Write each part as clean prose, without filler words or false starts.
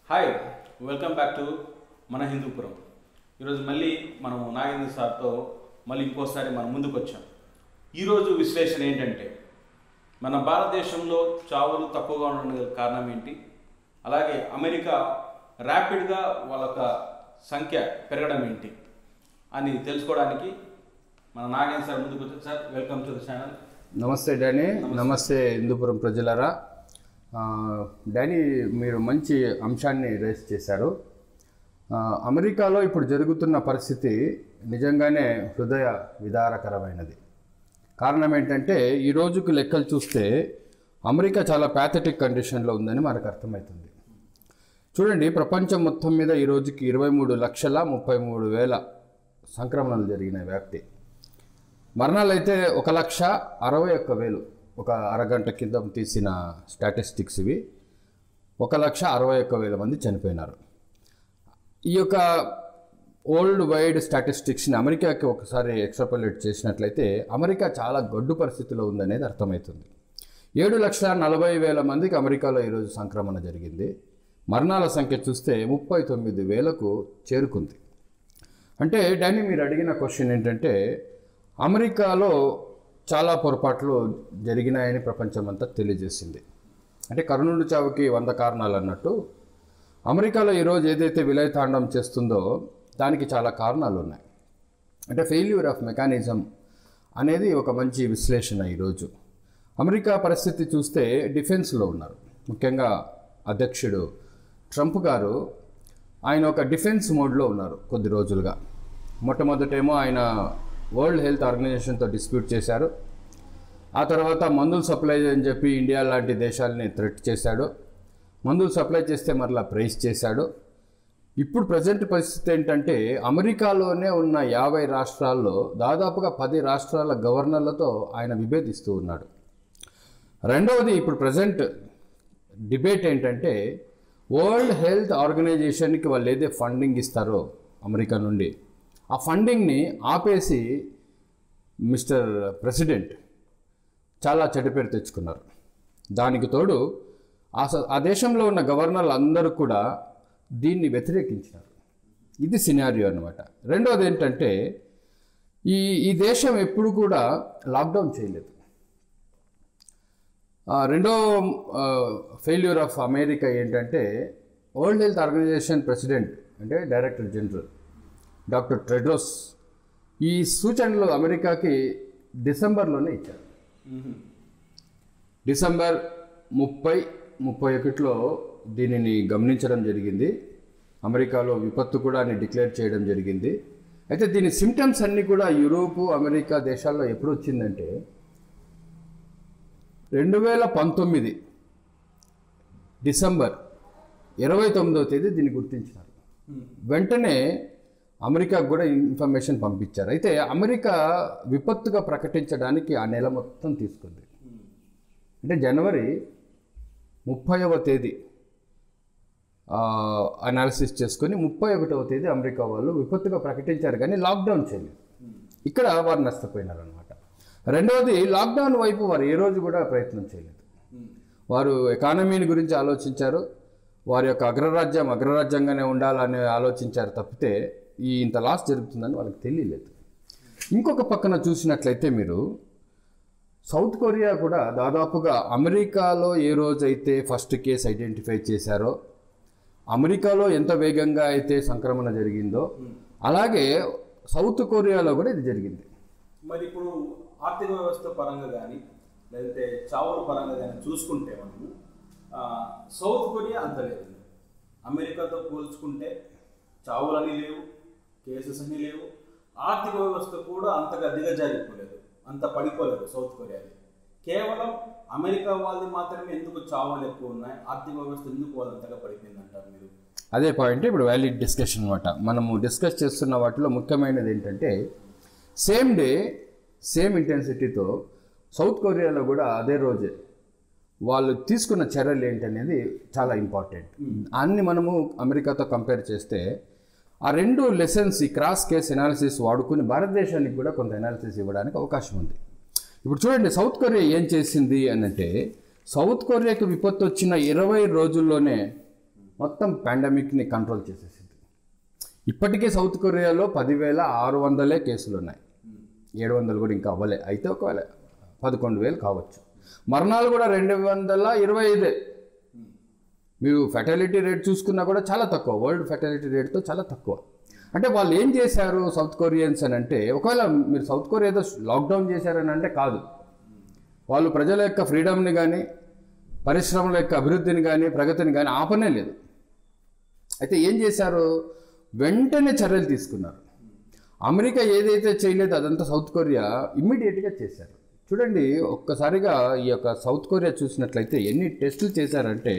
Hi, welcome back to మన హిందూపురం. ఈరోజు మళ్ళీ మనం నాగేంద్ర సార్తో మళ్ళీ ఇంకోసారి మనం ముందుకు వచ్చాం. ఈరోజు విశ్లేషణ ఏంటంటే మన భారతదేశంలో చావులు తక్కువగా ఉండడానికి కారణం ఏంటి, అలాగే అమెరికా ర్యాపిడ్గా వాళ్ళ సంఖ్య పెరగడం ఏంటి అని తెలుసుకోవడానికి మన నాగేంద్ర సార్ ముందుకు వచ్చారు. Sir, welcome to the channel. నమస్తే డానీ. నమస్తే హిందూపురం ప్రజలరా. డానీ, మీరు మంచి అంశాన్ని రేస్ చేశారు. అమెరికాలో ఇప్పుడు జరుగుతున్న పరిస్థితి నిజంగానే హృదయ విదారకరమైనది. కారణం ఏంటంటే ఈ రోజుకి లెక్కలు చూస్తే అమెరికా చాలా ప్యాథటిక్ కండిషన్లో ఉందని మనకు అర్థమవుతుంది. చూడండి, ప్రపంచం మొత్తం మీద ఈ రోజుకి 23,33,000 సంక్రమణలు జరిగిన వ్యాప్తి. మరణాలు అయితే 1,61,000. ఒక అరగంట కింద తీసిన స్టాటిస్టిక్స్ ఇవి. 1,61,000 మంది చనిపోయినారు. ఈ యొక్క వరల్డ్ వైడ్ స్టాటిస్టిక్స్ని అమెరికాకి ఒకసారి ఎక్స్ట్రాపులేట్ చేసినట్లయితే అమెరికా చాలా గడ్డు పరిస్థితిలో ఉందనేది అర్థమవుతుంది. 7,40,000 మందికి అమెరికాలో ఈరోజు సంక్రమణ జరిగింది. మరణాల సంఖ్య చూస్తే 39,000కు చేరుకుంది. అంటే డానీ, మీరు అడిగిన క్వశ్చన్ ఏంటంటే అమెరికాలో చాలా పొరపాట్లు జరిగినాయని ప్రపంచమంతా తెలియజేసింది. అంటే కర్ణుడి చావుకి 100 కారణాలు అన్నట్టు అమెరికాలో ఈరోజు ఏదైతే విలయతాండం చేస్తుందో దానికి చాలా కారణాలు ఉన్నాయి. అంటే ఫెయిల్యూర్ ఆఫ్ మెకానిజం అనేది ఒక మంచి విశ్లేషణ. ఈరోజు అమెరికా పరిస్థితి చూస్తే డిఫెన్స్లో ఉన్నారు. ముఖ్యంగా అధ్యక్షుడు ట్రంప్ గారు ఆయన ఒక డిఫెన్స్ మోడ్లో ఉన్నారు కొద్ది రోజులుగా. మొట్టమొదటేమో ఆయన వరల్డ్ హెల్త్ ఆర్గనైజేషన్తో డిస్ప్యూట్ చేశారు. ఆ తర్వాత మందులు సప్లై అని చెప్పి ఇండియా లాంటి దేశాలని థ్రెట్ చేశాడు. మందులు సప్లై చేస్తే మరలా ప్రైజ్ చేశాడు. ఇప్పుడు ప్రజెంట్ పరిస్థితి ఏంటంటే అమెరికాలోనే ఉన్న 50 రాష్ట్రాల్లో దాదాపుగా 10 రాష్ట్రాల గవర్నర్లతో ఆయన విభేదిస్తూ ఉన్నాడు. రెండవది, ఇప్పుడు ప్రజెంట్ డిబేట్ ఏంటంటే వరల్డ్ హెల్త్ ఆర్గనైజేషన్కి వాళ్ళు ఏదే ఫండింగ్ ఇస్తారో అమెరికా నుండి, ఆ ఫండింగ్ని ఆపేసి మిస్టర్ ప్రెసిడెంట్ చాలా చెడ్డ పేరు తెచ్చుకున్నారు. దానికి తోడు ఆ దేశంలో ఉన్న గవర్నర్లు అందరూ కూడా దీన్ని వ్యతిరేకించినారు. ఇది సినారియో అన్నమాట. రెండవది ఏంటంటే ఈ దేశం ఎప్పుడు కూడా లాక్డౌన్ చేయలేదు. రెండో ఫెయిల్యూర్ ఆఫ్ అమెరికా ఏంటంటే వరల్డ్ హెల్త్ ఆర్గనైజేషన్ ప్రెసిడెంట్ అంటే డైరెక్టర్ జనరల్ డాక్టర్ టెడ్రోస్ ఈ సూచనలు అమెరికాకి డిసెంబర్లోనే ఇచ్చారు. డిసెంబర్ 30-31లో దీనిని గమనించడం జరిగింది. అమెరికాలో విపత్తు కూడా అని డిక్లేర్ చేయడం జరిగింది. అయితే దీని సిమ్టమ్స్ అన్నీ కూడా యూరోపు, అమెరికా దేశాల్లో ఎప్పుడు వచ్చిందంటే 2019 డిసెంబర్ 29వ తేదీ దీన్ని గుర్తించినారు. వెంటనే అమెరికాకు కూడా ఇన్ఫర్మేషన్ పంపించారు. అయితే అమెరికా విపత్తుగా ప్రకటించడానికి ఆ నెల మొత్తం తీసుకుంది. అంటే జనవరి 30వ తేదీ అనాలిసిస్ చేసుకొని 31వ తేదీ అమెరికా వాళ్ళు విపత్తుగా ప్రకటించారు, కానీ లాక్డౌన్ చేయలేదు. ఇక్కడ వారు నష్టపోయినారు అనమాట. రెండవది, లాక్డౌన్ వైపు వారు ఏ రోజు కూడా ప్రయత్నం చేయలేదు. వారు ఎకానమీని గురించి ఆలోచించారు. వారి యొక్క అగ్రరాజ్యంగానే ఉండాలని ఆలోచించారు తప్పితే ఇంత లాస్ జరుగుతుందని వాళ్ళకి తెలియలేదు. ఇంకొక పక్కన చూసినట్లయితే మీరు సౌత్ కొరియా కూడా దాదాపుగా అమెరికాలో ఏ రోజైతే ఫస్ట్ కేసు ఐడెంటిఫై చేశారో, అమెరికాలో ఎంత వేగంగా అయితే సంక్రమణ జరిగిందో అలాగే సౌత్ కొరియాలో కూడా ఇది జరిగింది. మరి ఇప్పుడు ఆర్థిక వ్యవస్థ పరంగా కానీ లేదంటే చావుల పరంగా కానీ చూసుకుంటే మనము సౌత్ కొరియా అంత లేదు. అమెరికాతో పోల్చుకుంటే చావులని లేవు, కేసెస్ అన్నీ లేవు. ఆర్థిక వ్యవస్థ కూడా అంతగా దిగజారిపోలేదు, అంత పడిపోలేదు సౌత్ కొరియాది. కేవలం అమెరికా వాళ్ళది మాత్రమే ఎందుకు చావులు ఎక్కువ ఉన్నాయి, ఆర్థిక వ్యవస్థ ఎందుకు వాళ్ళంతగా పడిపోయింది అంటారు మీరు? అదే పాయింట్ ఇప్పుడు వ్యాలిడ్ డిస్కషన్ అనమాట. మనము డిస్కస్ చేస్తున్న వాటిలో ముఖ్యమైనది ఏంటంటే సేమ్ డే సేమ్ ఇంటెన్సిటీతో సౌత్ కొరియాలో కూడా అదే రోజే వాళ్ళు తీసుకున్న చర్యలు ఏంటనేది చాలా ఇంపార్టెంట్. అన్ని మనము అమెరికాతో కంపేర్ చేస్తే ఆ రెండు లెసన్స్ ఈ క్రాస్ కేస్ ఎనాలిసిస్ వాడుకుని భారతదేశానికి కూడా కొంత ఎనాలిసిస్ ఇవ్వడానికి అవకాశం ఉంది. ఇప్పుడు చూడండి, సౌత్ కొరియా ఏం చేసింది అని అంటే సౌత్ కొరియాకి విపత్తు వచ్చిన 20 రోజుల్లోనే మొత్తం పాండమిక్ని కంట్రోల్ చేసేసింది. ఇప్పటికే సౌత్ కొరియాలో 10,600 కేసులు ఉన్నాయి. 700 కూడా ఇంకా అవ్వలే. అయితే ఒకవేళ 11,000 కావచ్చు. మరణాలు కూడా 225. మీరు ఫెర్టిలిటీ రేట్ చూసుకున్నా కూడా చాలా తక్కువ, వరల్డ్ ఫెర్టిలిటీ రేట్తో చాలా తక్కువ. అంటే వాళ్ళు ఏం చేశారు సౌత్ కొరియన్స్ అని అంటే, ఒకవేళ మీరు సౌత్ కొరియా ఏదో లాక్డౌన్ చేశారని అంటే కాదు, వాళ్ళు ప్రజల యొక్క ఫ్రీడమ్ని కానీ పరిశ్రమల యొక్క అభివృద్ధిని కానీ ప్రగతిని కానీ ఆపనే లేదు. అయితే ఏం చేశారు, వెంటనే చర్యలు తీసుకున్నారు. అమెరికా ఏదైతే చేయలేదో అదంతా సౌత్ కొరియా ఇమ్మీడియట్గా చేశారు. చూడండి ఒక్కసారిగా ఈ యొక్క సౌత్ కొరియా చూసినట్లయితే ఎన్ని టెస్టులు చేశారంటే,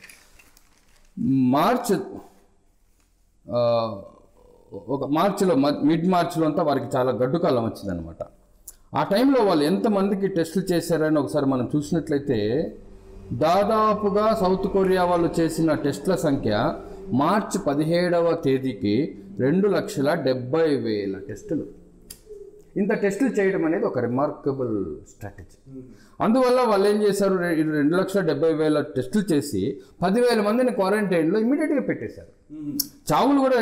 మార్చిలో మిడ్ మార్చిలో అంతా వారికి చాలా గడ్డు కాలం వచ్చిందనమాట. ఆ టైంలో వాళ్ళు ఎంతమందికి టెస్టులు చేశారని ఒకసారి మనం చూసినట్లయితే, దాదాపుగా సౌత్ కొరియా వాళ్ళు చేసిన టెస్టుల సంఖ్య మార్చి 17వ తేదీకి 2,70,000 టెస్టులు. ఇంత టెస్టులు చేయడం అనేది ఒక రిమార్కబుల్ స్ట్రాటజీ. అందువల్ల వాళ్ళు ఏం చేశారు, 2,70,000 టెస్టులు చేసి 10,000 మందిని క్వారంటైన్లో ఇమీడియట్గా పెట్టేశారు. చావులు కూడా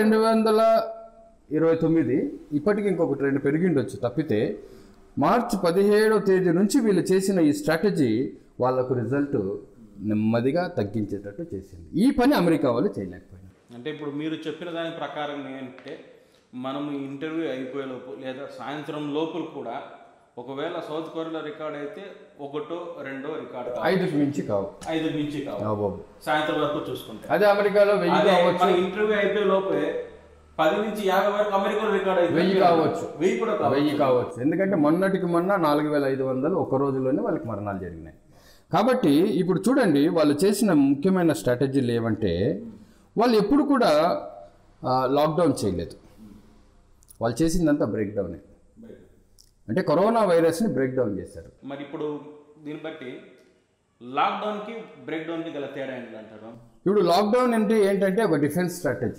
229, ఇప్పటికి ఇంకొకటి 2 పెరిగిండొచ్చు తప్పితే. మార్చి 17వ తేదీ నుంచి వీళ్ళు చేసిన ఈ స్ట్రాటజీ వాళ్ళకు రిజల్ట్ నెమ్మదిగా తగ్గించేటట్టు చేసింది. ఈ పని అమెరికా వాళ్ళు చేయలేకపోయినారు. అంటే ఇప్పుడు మీరు చెప్పిన దాని ప్రకారం ఏంటంటే, మనం ఇంటర్వ్యూ అయిపోయేలోపు లేదా సాయంత్రం లోపల కూడా ఒకవేళ సౌత్ కొరియాలో రికార్డ్ అయితే 1, 2 రికార్డ్ 5కి మించి కావు. సాయంత్రం వరకు చూసుకుంటే అదే అమెరికాలో 1000 కావచ్చు. ఇంటర్వ్యూ అయిపోయే లోపే 10 నుంచి 50 వరకు అమెరికాలో రికార్డ్ అయితే 1000 కావచ్చు. 1000 కూడా 1000 కావచ్చు. ఎందుకంటే మొన్నటికి మొన్న 4,500 ఒక రోజులోనే వాళ్ళకి మరణాలు జరిగినాయి. కాబట్టి ఇప్పుడు చూడండి వాళ్ళు చేసిన ముఖ్యమైన స్ట్రాటజీలు ఏమంటే, వాళ్ళు ఎప్పుడు కూడా లాక్డౌన్ చేయలేదు. వాళ్ళు చేసిందంతా బ్రేక్ డౌనే. అంటే కరోనా వైరస్ని బ్రేక్ డౌన్ చేశారు. మరి ఇప్పుడు దీన్ని బట్టి లాక్డౌన్కి బ్రేక్ డౌన్కి గల తేడా ఏంటి అంటారు? ఇప్పుడు లాక్డౌన్ అంటే ఏంటంటే ఒక డిఫెన్స్ స్ట్రాటజీ.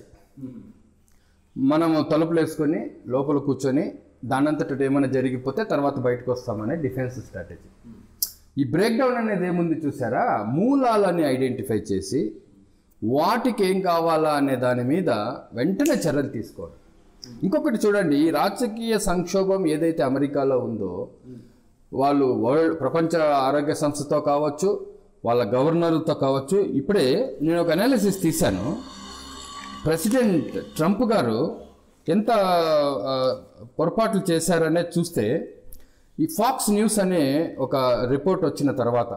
మనము తలుపులు వేసుకొని లోపల కూర్చొని దానంతట ఏమైనా జరిగిపోతే తర్వాత బయటకు వస్తామనే డిఫెన్స్ స్ట్రాటజీ. ఈ బ్రేక్ డౌన్ అనేది ఏముంది చూసారా, మూలాలని ఐడెంటిఫై చేసి వాటికి ఏం కావాలా అనే దాని మీద వెంటనే చర్యలు తీసుకోవాలి. ఇంకొకటి చూడండి, ఈ రాజకీయ సంక్షోభం ఏదైతే అమెరికాలో ఉందో, వాళ్ళు ప్రపంచ ఆరోగ్య సంస్థతో కావచ్చు, వాళ్ళ గవర్నర్తో కావచ్చు. ఇప్పుడే నేను ఒక అనాలిసిస్ తీశాను. ప్రెసిడెంట్ ట్రంప్ గారు ఎంత పొరపాట్లు చేశారనేది చూస్తే, ఈ ఫాక్స్ న్యూస్ అనే ఒక రిపోర్ట్ వచ్చిన తర్వాత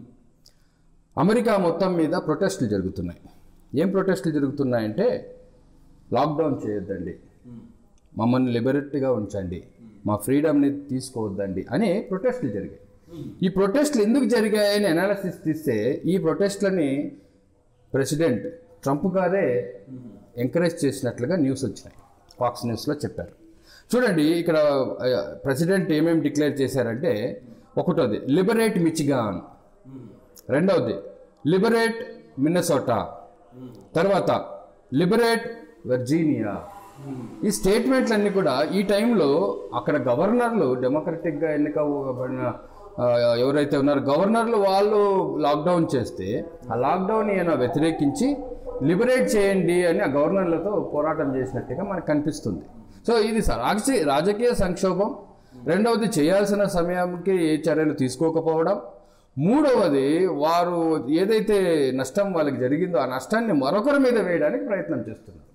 అమెరికా మొత్తం మీద ప్రొటెస్టులు జరుగుతున్నాయి. ఏం ప్రొటెస్టులు జరుగుతున్నాయంటే, లాక్డౌన్ చేయొద్దండి, మమ్మల్ని లిబరేట్గా ఉంచండి, మా ఫ్రీడమ్ని తీసుకోవద్దండి అని ప్రొటెస్టులు జరిగాయి. ఈ ప్రొటెస్టులు ఎందుకు జరిగాయని అనాలిసిస్ తీస్తే, ఈ ప్రొటెస్టులని ప్రెసిడెంట్ ట్రంప్ గారే ఎంకరేజ్ చేసినట్లుగా న్యూస్ వచ్చినాయి. ఫాక్స్ న్యూస్లో చెప్పారు. చూడండి ఇక్కడ ప్రెసిడెంట్ ఏమేమి డిక్లేర్ చేశారంటే, ఒకటోది లిబరేట్ మిచిగాన్, రెండవది లిబరేట్ మిన్నసోటా, తర్వాత లిబరేట్ వర్జీనియా. ఈ స్టేట్మెంట్లన్నీ కూడా ఈ టైంలో అక్కడ గవర్నర్లు, డెమోక్రటిక్గా ఎన్నికబడిన ఎవరైతే ఉన్నారో గవర్నర్లు, వాళ్ళు లాక్డౌన్ చేస్తే ఆ లాక్డౌన్ ఈయన వ్యతిరేకించి లిబరేట్ చేయండి అని ఆ గవర్నర్లతో పోరాటం చేసినట్టుగా మనకు కనిపిస్తుంది. సో ఇది రాజకీయ సంక్షోభం. రెండవది చేయాల్సిన సమయానికి ఏ చర్యలు తీసుకోకపోవడం. మూడవది వారు ఏదైతే నష్టం వాళ్ళకి జరిగిందో ఆ నష్టాన్ని మరొకరి మీద వేయడానికి ప్రయత్నం చేస్తున్నారు.